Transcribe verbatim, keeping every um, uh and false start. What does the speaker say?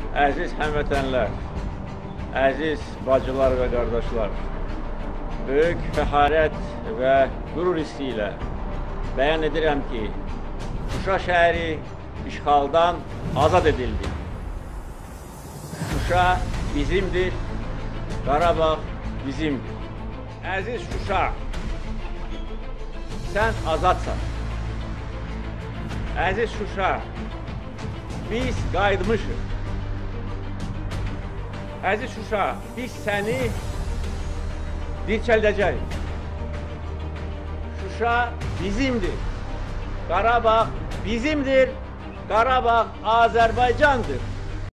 Əziz həmvətənlər, əziz bacılar və qardaşlar, böyük fəxarət və qürur hissi ilə bəyan edirəm ki, Şuşa şəhəri işğaldan azad edildi. Şuşa bizimdir, Qarabağ bizimdir. Əziz Şuşa, sən azadsan. Əziz Şuşa, biz qayıtmışıq. Əziz Şuşa, biz səni dirçəldəcəyik. Şuşa bizimdir. Qarabağ bizimdir. Qarabağ Azərbaycandır.